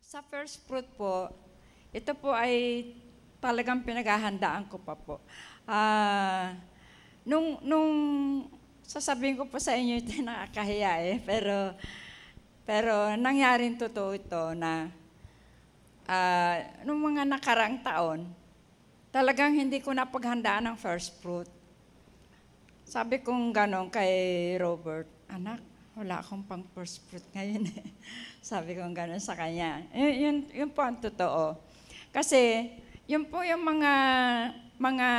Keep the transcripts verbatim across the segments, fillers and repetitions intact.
Sa first fruit po, ito po ay talagang pinaghahandaan ko pa po. Ah, nung, nung sasabihin ko po sa inyo, ito nakakahiya eh, pero, pero nangyaring totoo ito na ah, nung mga nakaraang taon, talagang hindi ko napaghandaan ng first fruit. Sabi kong gano'n kay Robert, anak, wala akong pang first fruit ngayon eh. Sabi kong gano'n sa kanya. Yun, yun, yun po ang totoo. Kasi, yun po yung mga, mga,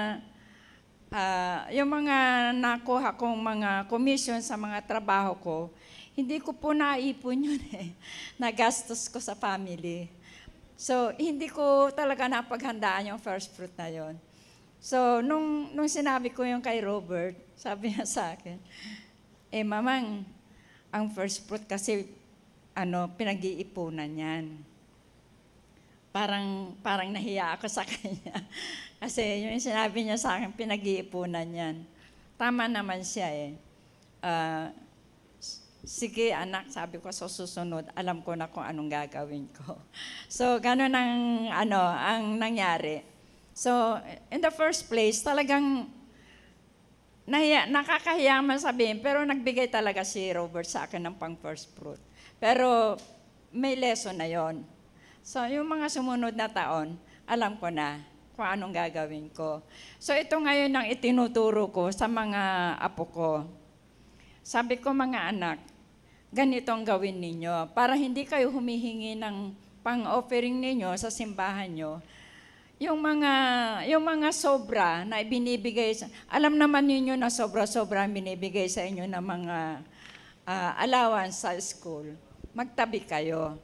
uh, yung mga nakuha kong mga commission sa mga trabaho ko, hindi ko po naipon yun eh. Nagastos ko sa family. So, hindi ko talaga napaghandaan yung first fruit na yon. So, nung, nung sinabi ko yung kay Robert, sabi niya sa akin, eh mamang, ang first fruit kasi, ano, pinag-iipunan yan. Parang, parang nahiya ako sa kanya. Kasi yung sinabi niya sa akin, pinag-iipunan yan. Tama naman siya eh. Uh, sige anak, sabi ko sa susunod, alam ko na kung anong gagawin ko. So, gano'n ang, ano, ang nangyari. So, in the first place, talagang nahiya, nakakahiya man sabihin, pero nagbigay talaga si Robert sa akin ng pang first fruit. Pero may lesson na yon. So, yung mga sumunod na taon, alam ko na kung anong gagawin ko. So, ito ngayon ang itinuturo ko sa mga apo ko. Sabi ko, mga anak, ganito ang gawin ninyo para hindi kayo humihingi ng pang-offering ninyo sa simbahan nyo. Yung mga, yung mga sobra na ibinibigay, alam naman ninyo na sobra-sobra ang binibigay sa inyo ng mga uh, allowance sa school. Magtabi kayo.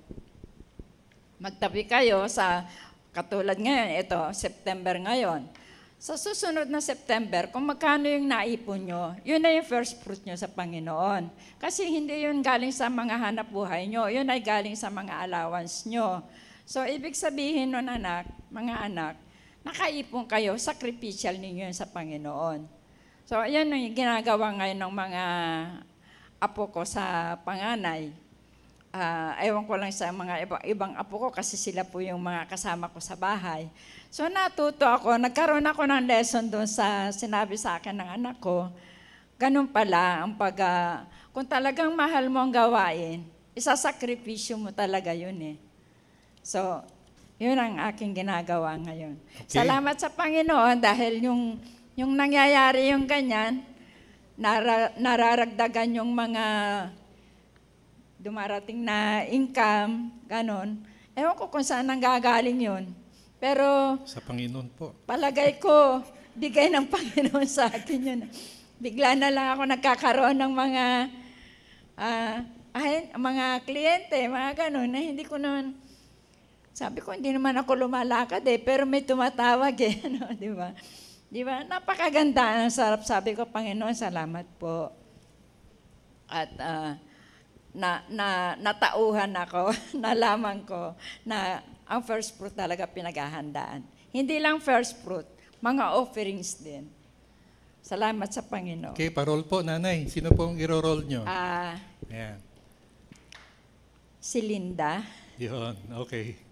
Magtabi kayo sa, katulad ngayon, ito, September ngayon. Sa susunod na September, kung magkano yung naipon nyo, yun na yung first fruit nyo sa Panginoon. Kasi hindi yun galing sa mga hanap buhay nyo, yun ay galing sa mga allowance nyo. So, ibig sabihin nun, anak, mga anak, nakaipon kayo, sacrificial ninyo yun sa Panginoon. So, yan yung ginagawa ngayon ng mga apo ko sa panganay. Uh, ewan ko lang sa mga iba, ibang apo ko kasi sila po yung mga kasama ko sa bahay. So, natuto ako, nagkaroon ako ng lesson doon sa sinabi sa akin ng anak ko. Ganun pala, ang pag, uh, kung talagang mahal mo ang gawain, isasakripisyo mo talaga yun eh. So, yun ang aking ginagawa ngayon. Okay. Salamat sa Panginoon dahil yung, yung nangyayari yung ganyan, nara, nararagdagan yung mga dumarating na income, ganon. Ewan ko kung saan nanggagaling yun. Pero, sa Panginoon po. Palagay ko, bigay ng Panginoon sa akin yun. Bigla na lang ako nagkakaroon ng mga, uh, ay, mga kliyente, mga ganon, na hindi ko naman, sabi ko, hindi naman ako lumalakad eh, pero may tumatawag eh, ano, di ba? Di ba? Napakaganda, ang sarap. Sabi ko, Panginoon, salamat po. At uh, na, na, natauhan ako, nalaman ko na ang first fruit talaga pinaghahandaan. Hindi lang first fruit, mga offerings din. Salamat sa Panginoon. Okay, parol po, nanay. Sino pong iro-roll nyo? Ah, uh, Ayan. Si Linda. Yun, okay.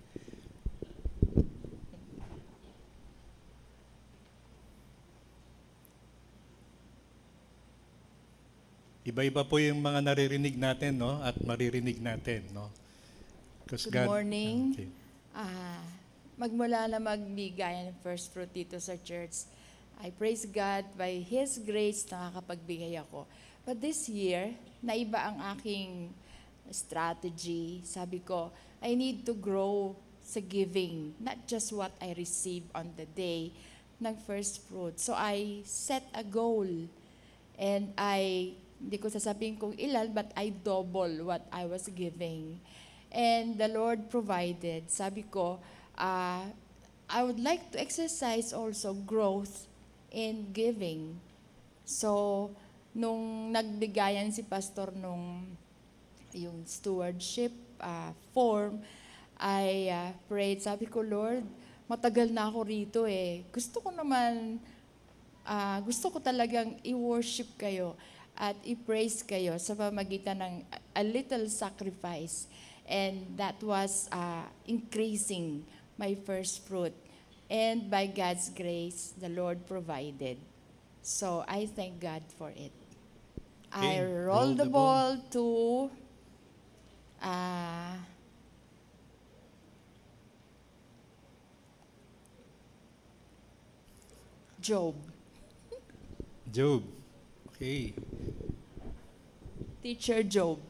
Iba-iba po yung mga naririnig natin, no? At maririnig natin, no? Good God, morning. Okay. Uh, magmula na magbigay ng first fruit dito sa church, I praise God by His grace nakakapagbigay ako. But this year, naiba ang aking strategy. Sabi ko, I need to grow sa giving, not just what I receive on the day ng first fruit. So I set a goal and I hindi ko sasabihin kung ilan, but I double what I was giving. And the Lord provided. Sabi ko, uh, I would like to exercise also growth in giving. So, nung nagbigayan si Pastor nung yung stewardship uh, form, I uh, prayed. Sabi ko, Lord, matagal na ako rito eh. Gusto ko naman, uh, gusto ko talagang i-worship kayo at i-praise kayo sa pamagitan ng a little sacrifice. And that was uh, increasing my first fruit. And by God's grace, the Lord provided. So I thank God for it. I Okay, roll the ball to uh, Job. Job. Okay. Teacher Job.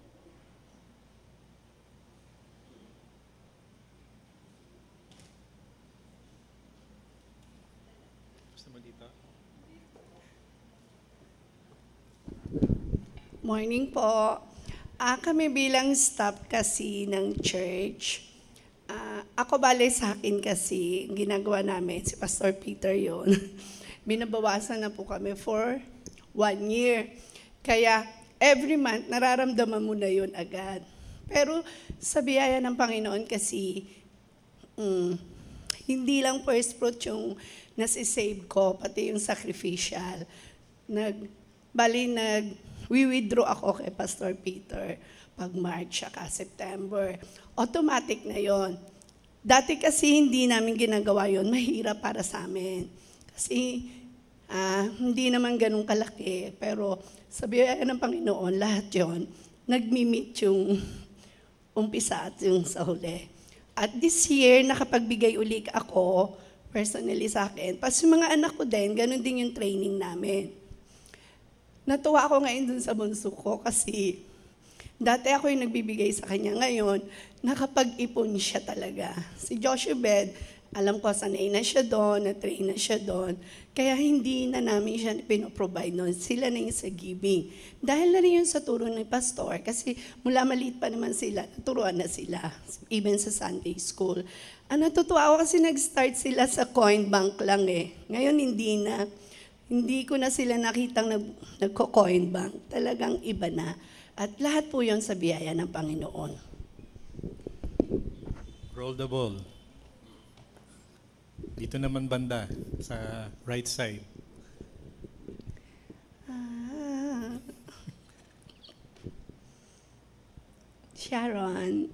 Morning po. Ah, kami bilang staff kasi ng church, ah, ako bale sa akin kasi, ginagawa namin, si Pastor Peter yon. Binabawasan na po kami for one year. Kaya every month, nararamdaman mo na yun agad. Pero sa biyaya ng Panginoon kasi, mm, hindi lang first fruit yung nasisave ko, pati yung sacrificial. Nag, bali nag, we-withdraw ako kay Pastor Peter pag March saka September. Automatic na yon. Dati kasi hindi namin ginagawa yon, mahirap para sa amin. Kasi ah, hindi naman ganun kalaki, pero sa biyaya ng Panginoon, lahat yon nagmi-meet yung umpisa at yung sa huli. At this year, nakapagbigay uli ako, personally sa akin. Pas yung mga anak ko din, ganun din yung training namin. Natuwa ako ngayon dun sa bunso ko kasi dati ako yung nagbibigay sa kanya. Ngayon, nakapag-ipon siya talaga. Si Joshua Bed, alam ko sanay na siya doon, na-train na siya doon. Kaya hindi na namin siya pinoprovide noon. Sila na yung sa giving. Dahil na rin yun sa turo ng pastor, kasi mula maliit pa naman sila, naturuan na sila, even sa Sunday school. Ang natutuwa ako kasi nag-start sila sa coin bank lang eh. Ngayon hindi na. Hindi ko na sila nakitang nag, nagko-coin bank. Talagang iba na. At lahat po yon sa biyaya ng Panginoon. Roll the ball. Dito naman banda, sa right side. Ah. Sharon.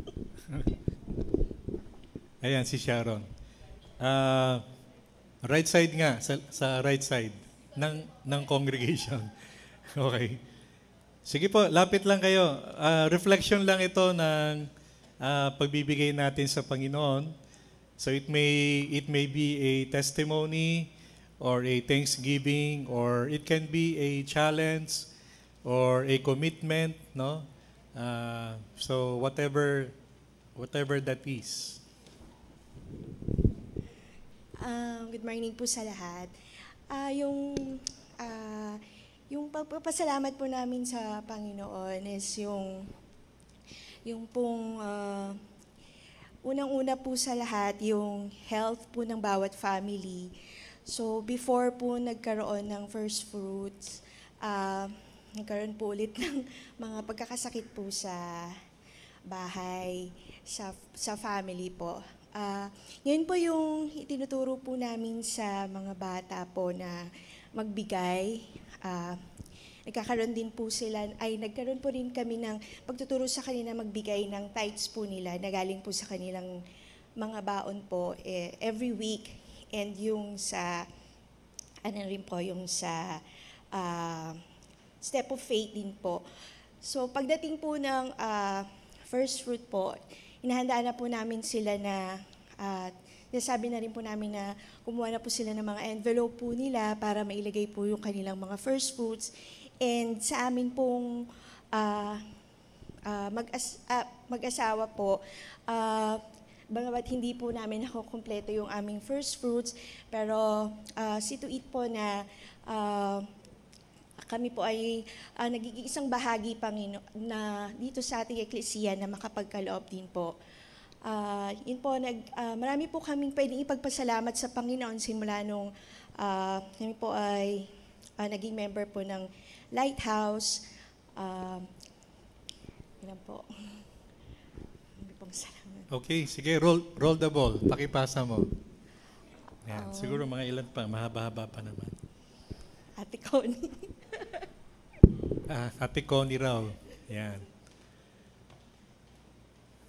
Ayan, si Sharon. Ah, right side nga, sa, sa right side ng, ng congregation. Okay. Sige po, lapit lang kayo. Ah, reflection lang ito ng ah, pagbibigay natin sa Panginoon. So it may it may be a testimony or a thanksgiving, or it can be a challenge or a commitment, no? Ah, so whatever whatever that is. Um, good morning po sa lahat. Ah, yung ah, yung pagpapasalamat po namin sa Panginoon is yung yung pong ah, unang-una po sa lahat yung health po ng bawat family. So before po nagkaroon ng first fruits, ah, nagkaroon po ulit ng mga pagkakasakit po sa bahay, sa sa family po. Uh, ngayon po yung itinuturo po namin sa mga bata po na magbigay. Uh, nagkakaroon din po sila, ay nagkaroon po rin kami ng pagtuturo sa kanila magbigay ng tithes po nila na galing po sa kanilang mga baon po eh, every week. And yung sa, ano rin po, yung sa uh, step of faith din po. So pagdating po ng uh, first fruit po, inahandaan na po namin sila na, at uh, nasabi na rin po namin na kumuha na po sila ng mga envelope po nila para mailagay po yung kanilang mga first fruits. And sa amin pong uh, uh, mag-as- uh, mag-asawa po, uh, bagamat hindi po namin nakukumpleto yung aming first fruits, pero uh, see to it po na uh, kami po ay uh, nagiging isang bahagi Pangino, na dito sa ating eklesiya na makapagkaloob din po. Uh, yun po, nag, uh, marami po kaming pwedeng ipagpasalamat sa Panginoon simula nung uh, kami po ay uh, naging member po ng Lighthouse. Uh, yun po. Hindi pong salamat. Okay, sige, roll roll the ball. Pakipasa mo. Yan, oh. Siguro mga ilan pa, mahaba-haba pa naman. Ate Connie. Ah, Ate Connie raw. Yan.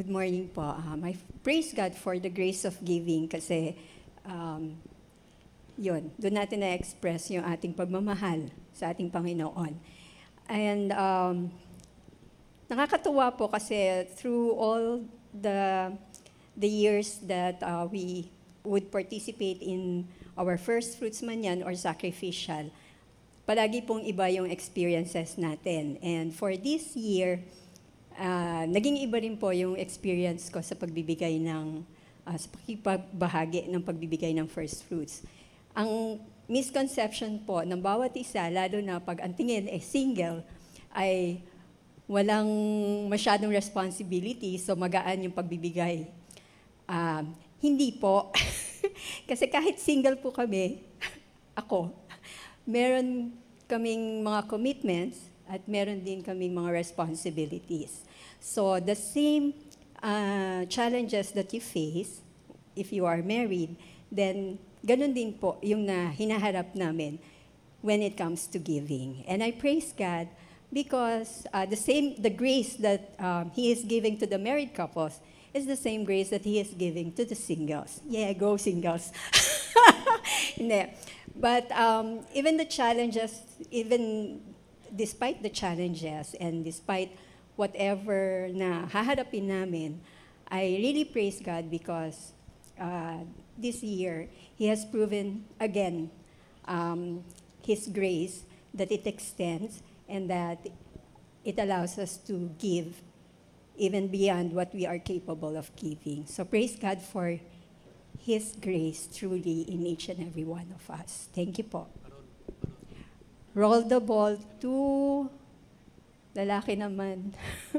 Good morning po. Um, I praise God for the grace of giving kasi um, yun, doon natin na-express yung ating pagmamahal sa ating Panginoon. And um, nakakatuwa po kasi through all the the years that uh, we would participate in our first fruits man yan or sacrificial, palagi pong iba yung experiences natin. And for this year, Uh, naging iba rin po yung experience ko sa pagbibigay ng, uh, sa pakipagbahagi ng pagbibigay ng first fruits. Ang misconception po ng bawat isa, lalo na pag ang tingin eh single, ay walang masyadong responsibility, so magaan yung pagbibigay. Uh, hindi po. Kasi kahit single po kami, ako, meron kaming mga commitments, at meron din kaming mga responsibilities. So the same uh, challenges that you face, if you are married, then ganun din po yung na hinaharap namin when it comes to giving. And I praise God because uh, the same, the grace that um, He is giving to the married couples is the same grace that He is giving to the singles. Yeah, go singles. Hindi. But um, even the challenges, even despite the challenges and despite whatever na haharapin namin, I really praise God because uh, this year, He has proven again um, His grace, that it extends and that it allows us to give even beyond what we are capable of giving. So praise God for His grace truly in each and every one of us. Thank you po. Roll the ball to, lalaki naman.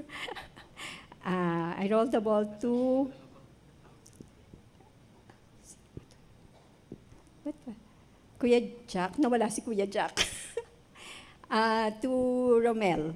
uh, I roll the ball to, what ba? Kuya Jack, nawala si Kuya Jack. uh, to Romel.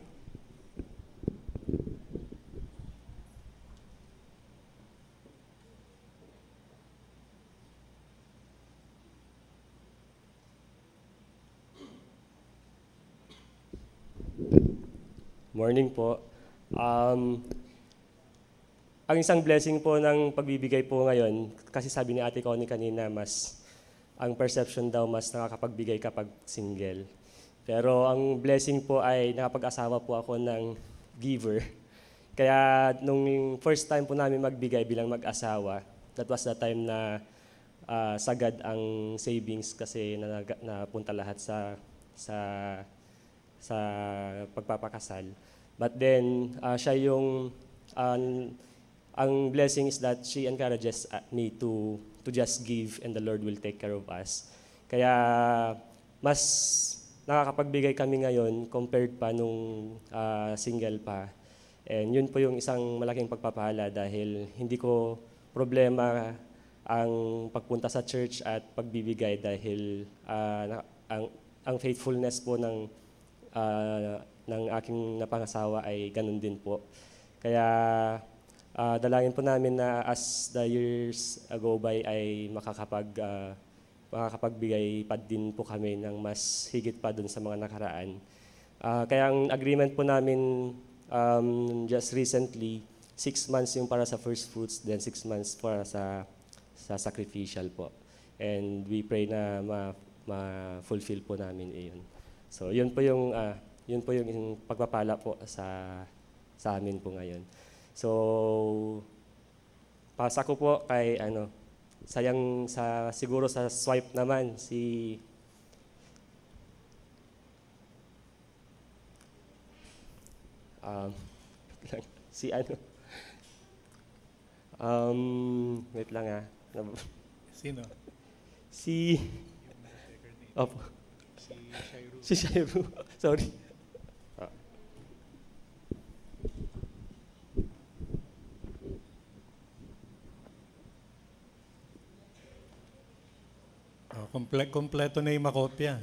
Morning po. Um, ang isang blessing po ng pagbibigay po ngayon, kasi sabi ni Ate Connie kanina, mas ang perception daw mas nakakapagbigay kapag single. Pero ang blessing po ay nakapag-asawa po ako ng giver. Kaya nung first time po namin magbigay bilang mag-asawa, that was the time na uh, sagad ang savings kasi na, napunta lahat sa sa sa pagpapakasal. But then, uh, siya yung, uh, ang blessing is that she encourages me to to just give and the Lord will take care of us. Kaya, mas nakakapagbigay kami ngayon compared pa nung uh, single pa. And yun po yung isang malaking pagpapala dahil hindi ko problema ang pagpunta sa church at pagbibigay dahil uh, ang, ang faithfulness po ng Uh, ng aking napangasawa ay ganun din po. Kaya uh, dalangin po namin na as the years go by ay makakapag, uh, makakapagbigay pa din po kami ng mas higit pa dun sa mga nakaraan. Uh, kaya ang agreement po namin um, just recently, six months yung para sa first fruits, then six months para sa, sa sacrificial po. And we pray na ma, ma-fulfill po namin iyon. So, yun po yung uh, yun po yung pagpapala po sa sa amin po ngayon. So, pasa ko po kay ano, sayang sa siguro sa swipe naman si um, si ano um, wait lang ah. Sino? Si Opo. Si Shairu. Sorry. Ah. Oh, komple- kompleto na yung makopya.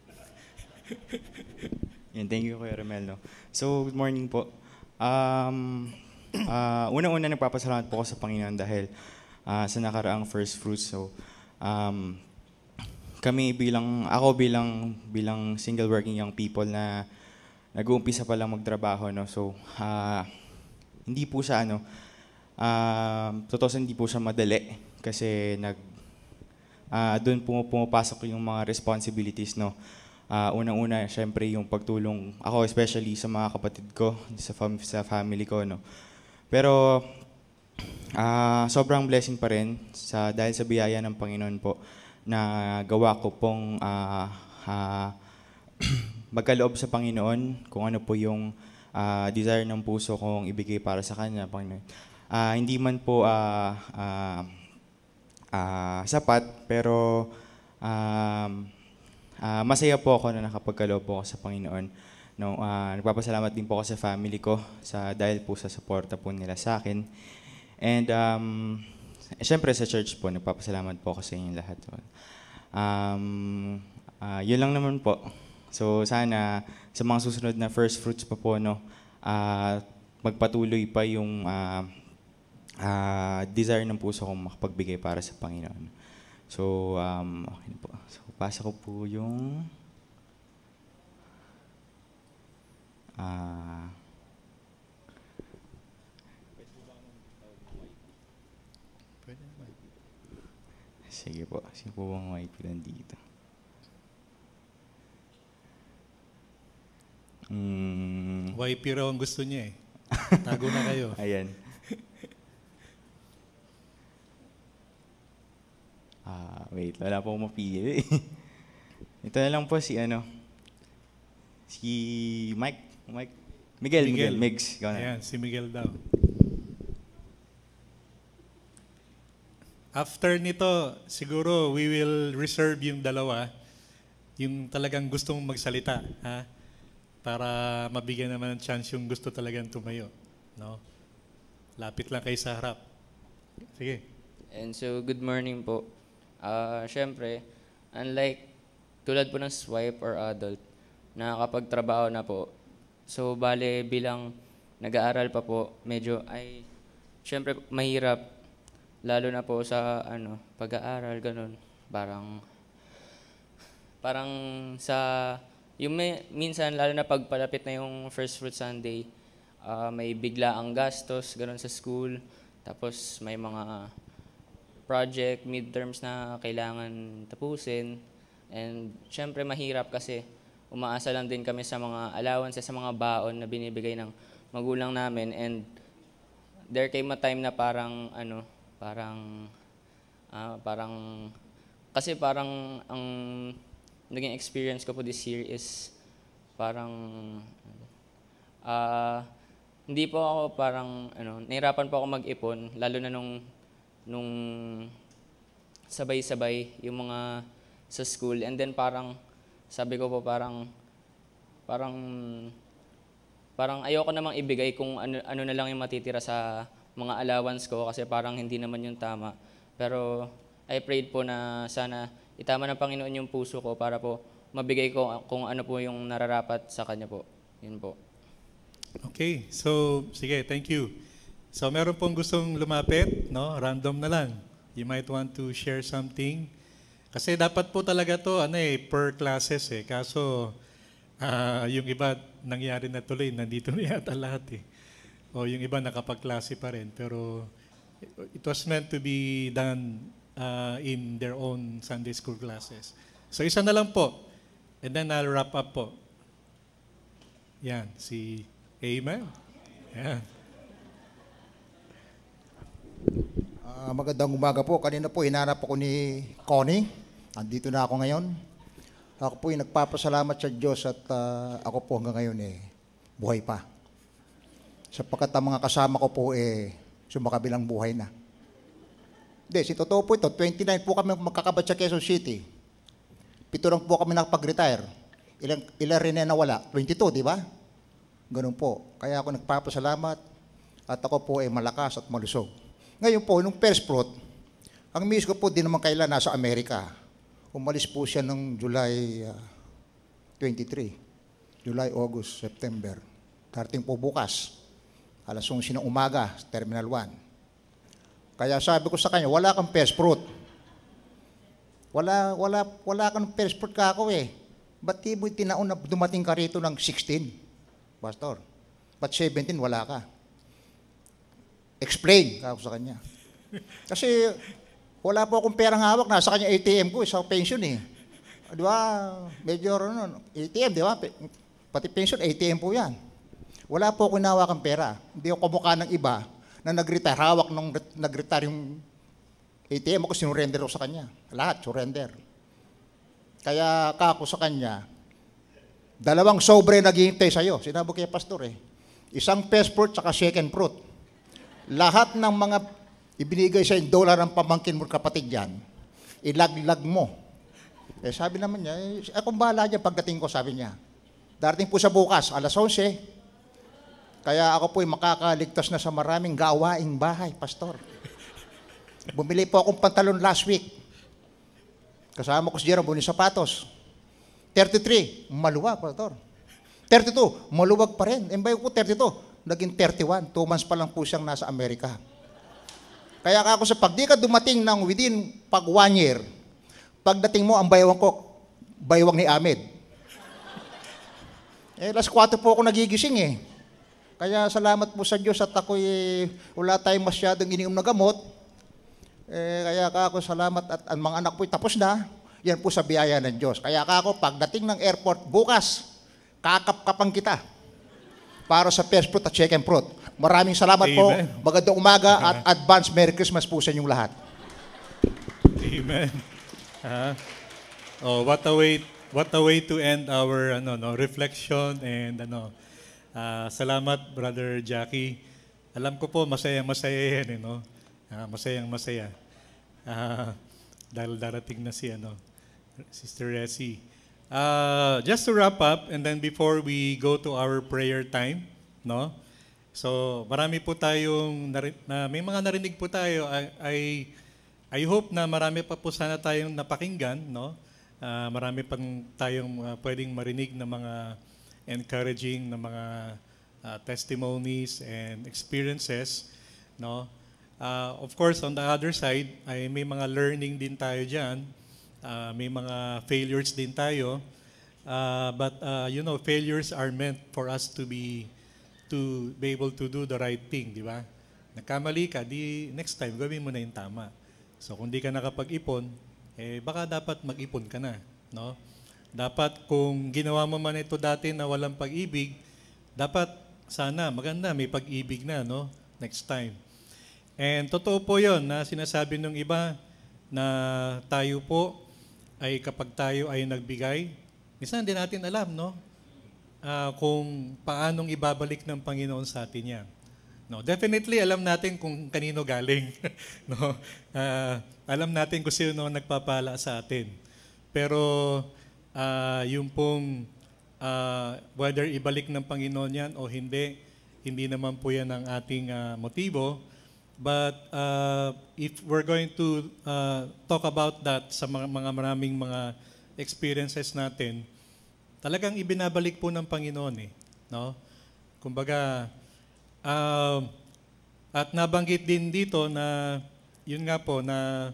Yan, thank you, Kuya Romel. No? So, good morning po. Um, uh, Unang-una, nagpapasalamat po ako sa Panginoon dahil uh, sa nakaraang first fruits. So, um, kami bilang, ako bilang, bilang single working young people na nag-uumpisa pa lang magtrabaho, no? So, uh, hindi po sa ano, Um, totoo hindi po siya madali kasi nag uh, doon po pumapasok yung mga responsibilities, no. Uh, unang-una, syempre yung pagtulong ako, especially sa mga kapatid ko, sa, fam- sa family ko, no. Pero uh, sobrang blessing pa rin sa dahil sa biyaya ng Panginoon po na gawa ko pong uh, uh, magkaloob sa Panginoon kung ano po yung uh, desire ng puso kong ibigay para sa Kanya, Panginoon. Uh, hindi man po uh, uh, uh, sapat, pero um, uh, masaya po ako na nakapagkaloob po ako sa Panginoon. No, uh, nagpapasalamat din po ako sa family ko sa, dahil po sa suporta po nila sa akin. And um, syempre sa church po, nagpapasalamat po ako sa inyong lahat. Um, uh, yun lang naman po. So sana sa mga susunod na first fruits pa po, no, uh, magpatuloy pa yung uh, Uh, desire ng puso kong makapagbigay para sa Panginoon. So, um, okay po. So, pasa ko po yung uh, sige po. Sige po bang wipe lang dito? Mm. Wipe raw ang gusto niya eh. Tago na kayo. Ayan. Ah, wait, wala po akong mapili. Ito na lang po si ano, si Mike, Mike, Miguel, Miguel, Miguel Migs. Ayan, si Miguel daw. After nito, siguro we will reserve yung dalawa, yung talagang gustong magsalita, ha? Para mabigyan naman ng chance yung gusto talagang tumayo, no? Lapit lang kayo sa harap. Sige. And so, good morning po. Uh, Siyempre, unlike tulad po ng swipe or adult, nakakapagtrabaho na po. So, bale bilang nag-aaral pa po, medyo ay, siyempre, mahirap. Lalo na po sa ano, pag-aaral, ganun. Parang, parang sa, yung may, minsan, lalo na pagpalapit na yung First Fruit Sunday, uh, may bigla ang gastos, ganun sa school. Tapos, may mga project, midterms na kailangan tapusin. And syempre mahirap kasi umaasa lang din kami sa mga allowances, sa mga baon na binibigay ng magulang namin. And there came a time na parang, ano, parang, uh, parang, kasi parang ang naging experience ko po this year is parang, uh, hindi po ako parang, ano, nahirapan po ako mag-ipon, lalo na nung nung sabay-sabay yung mga sa school. And then parang, sabi ko po parang, parang, parang ayoko namang ibigay kung ano, ano na lang yung matitira sa mga allowance ko kasi parang hindi naman yung tama. Pero I prayed po na sana itama ng Panginoon yung puso ko para po mabigay ko kung ano po yung nararapat sa Kanya po. Yun po. Okay, so sige, thank you. So meron pong gustong lumapit, no? Random na lang. You might want to share something. Kasi dapat po talaga to ano eh, per classes eh. Kaso uh, yung iba nangyari na tuloy, nandito na yata lahat eh. O yung iba nakapagklase pa rin. Pero it was meant to be done uh, in their own Sunday school classes. So isa na lang po. And then I'll wrap up po. Yan, si Amen. Yan. Uh, magandang umaga po. Kanina po, hinanap ako ni Connie. Andito na ako ngayon. Ako po yung nagpapasalamat sa Diyos at uh, ako po hanggang ngayon eh, buhay pa. Sapagkat ang mga kasama ko po eh, sumakabilang buhay na. Hindi, si totoo po ito, twenty-nine po kami magkakabat sa Quezon City. Pito lang po kami nakapag-retire. Ilan, ilan rin na nawala? twenty-two, di ba? Ganun po. Kaya ako nagpapasalamat at ako po ay malakas at malusog. Ngayon po, nung first fruit, ang miss ko po din naman kailan nasa Amerika. Umalis po siya noong July uh, twenty-three. July, August, September. Darating po bukas. Alas eleven ng umaga, Terminal one. Kaya sabi ko sa kanya, wala kang first fruit. Wala, wala, wala kang first fruit ka ako eh. Ba't di mo tinaon na dumating ka rito ng sixteen, Pastor? Ba't seventeen, wala ka? explain ako sa kanya. Kasi wala po akong perang hawak, nasa kanya A T M ko, sa pension eh. Di ba? Medyo ano, A T M, di ba? Pati pension, A T M po yan. Wala po akong hawak ang pera. Hindi ako kumukha ng iba na nag-retire, hawak nung nag-retire yung A T M ako, sinurrender ko sa kanya. Lahat, surrender. Kaya kako sa kanya, dalawang sobre naghihintay sa'yo. Sinabi kay pastor eh. Isang first fruit, saka second fruit. Lahat ng mga ibinigay sa dollar ng pamangkin mo kapatid yan, ilaglag mo. Eh sabi naman niya, eh, akong bahala niya pagdating ko, sabi niya. Darating po sa bukas, alas onse. Kaya ako po'y makakaligtas na sa maraming gawaing bahay, pastor. Bumili po akong pantalon last week. Kasama ko si Jerome, bumili sapatos. thirty-three, maluwag, pastor. thirty-two, maluwag pa rin. Embay ko thirty-two, naging thirty-one. Two months pa lang po siyang nasa Amerika. Kaya ako sa pag di ka dumating ng within pag one year, pagdating mo, ang baywang ko, baywang ni Ahmed. Eh, alas kwatro po ako nagigising eh. Kaya salamat po sa Diyos at ako'y wala tayong masyadong ininom na gamot. Eh, kaya ako salamat at ang mga anak po'y tapos na. Yan po sa biyaya ng Diyos. Kaya ako, pagdating ng airport, bukas, kakapkapan kita para sa first fruit at second fruit. Maraming salamat Amen. Po. Magandang umaga at advance Merry Christmas po sa inyong lahat. Amen. Uh, oh, what a way, what a way to end our ano, no, reflection and ano. Uh, salamat, Brother Jackie. Alam ko po, masayang-masaya yan, eh, no? Uh, masayang-masaya. Uh, dahil darating na si ano, Sister Resi. Uh, just to wrap up, and then before we go to our prayer time, no? So, marami po tayong, na, may mga narinig po tayo. I, I, I hope na marami pa po sana tayong napakinggan, no? Uh, marami pang tayong uh, pwedeng marinig na mga encouraging na mga uh, testimonies and experiences, no? Uh, of course, on the other side, ay may mga learning din tayo dyan. Uh, may mga failures din tayo. Uh, but, uh, you know, failures are meant for us to be to be able to do the right thing, di ba? Nagkamali ka, di next time, gawin mo na yung tama. So, kung di ka nakapag-ipon, eh, baka dapat mag-ipon ka na, no? Dapat, kung ginawa mo man ito dati na walang pag-ibig, dapat, sana, maganda, may pag-ibig na, no? Next time. And totoo po yun na sinasabi ng iba na tayo po ay kapag tayo ay nagbigay, minsan hindi natin alam, no? Uh, kung paanong ibabalik ng Panginoon sa atin yan. No, definitely alam natin kung kanino galing. No? Uh, alam natin kung sino nagpapala sa atin. Pero uh, yung pong uh, whether ibalik ng Panginoon yan o hindi, hindi naman po yan ang ating uh, motibo. But uh, if we're going to uh, talk about that sa mga, mga maraming mga experiences natin, talagang ibinabalik po ng Panginoon eh, no? Kumbaga, uh, at nabanggit din dito na, yun nga po, na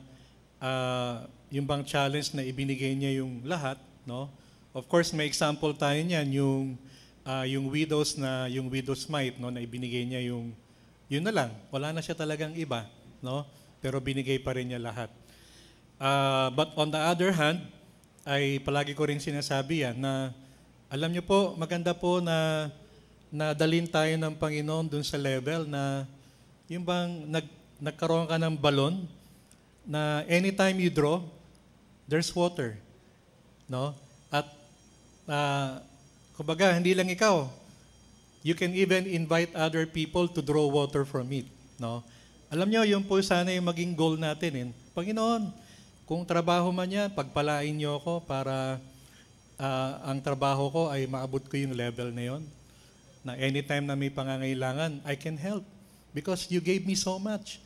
uh, yung bang challenge na ibinigay niya yung lahat, no? Of course, may example tayo niyan, yung, uh, yung widows na, yung widow's mite, no, na ibinigay niya yung, yun na lang, wala na siya talagang iba, no? Pero binigay pa rin niya lahat. Uh, but on the other hand, ay palagi ko rin sinasabi yan na alam niyo po, maganda po na nadalin tayo ng Panginoon dun sa level na yung bang nag, nagkaroon ka ng balon na anytime you draw, there's water. No? At uh, kumbaga, hindi lang ikaw. You can even invite other people to draw water from it. No? Alam niyo, yun po sana yung maging goal natin. Eh. Panginoon, kung trabaho man yan, pagpalain niyo ako para uh, ang trabaho ko ay maabot ko yung level na yon. Na anytime na may pangangailangan, I can help because you gave me so much.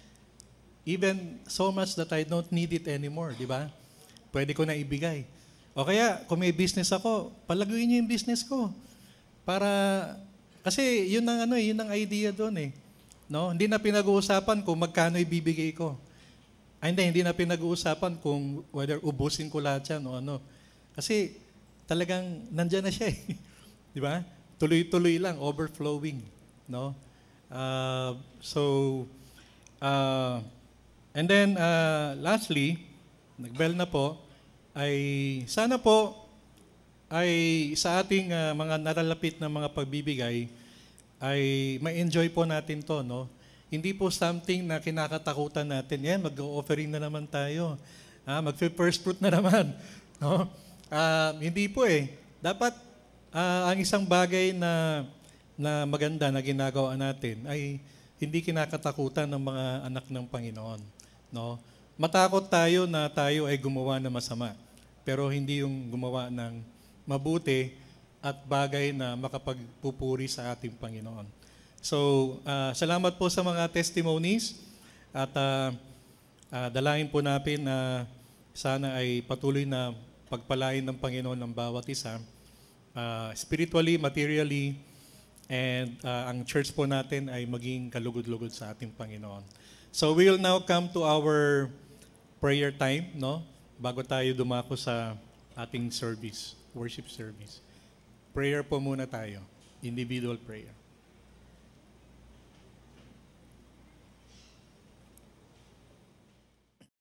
Even so much that I don't need it anymore, di ba? Pwede ko na ibigay. O kaya, kung may business ako, palaguin niyo yung business ko. Para, kasi yun ang, ano, yun ang idea doon eh. No? Hindi na pinag-uusapan kung magkano ibibigay ko. Ay, hindi, hindi na pinag-uusapan kung whether ubusin ko lahat yan o ano. Kasi talagang nandyan na siya eh. Di ba? Tuloy-tuloy lang, overflowing. No? Uh, so, Uh, and then, uh, lastly, nagbell na po, ay sana po ay sa ating uh, mga nalalapit na mga pagbibigay, ay ma-enjoy po natin to, no? Hindi po something na kinakatakutan natin. Yan, mag-offering na naman tayo. Ah, mag-first fruit na naman. No? Uh, hindi po eh. Dapat uh, ang isang bagay na, na maganda na ginagawa natin ay hindi kinakatakutan ng mga anak ng Panginoon. No? Matakot tayo na tayo ay gumawa ng masama, pero hindi yung gumawa ng mabuti at bagay na makapagpupuri sa ating Panginoon. So, uh, salamat po sa mga testimonies at uh, uh, dalangin po natin na sana ay patuloy na pagpalain ng Panginoon ng bawat isa, uh, spiritually, materially, and uh, ang church po natin ay maging kalugod-lugod sa ating Panginoon. So, we will now come to our prayer time, no? Bago tayo dumako sa ating service, worship service. Prayer po muna tayo, individual prayer.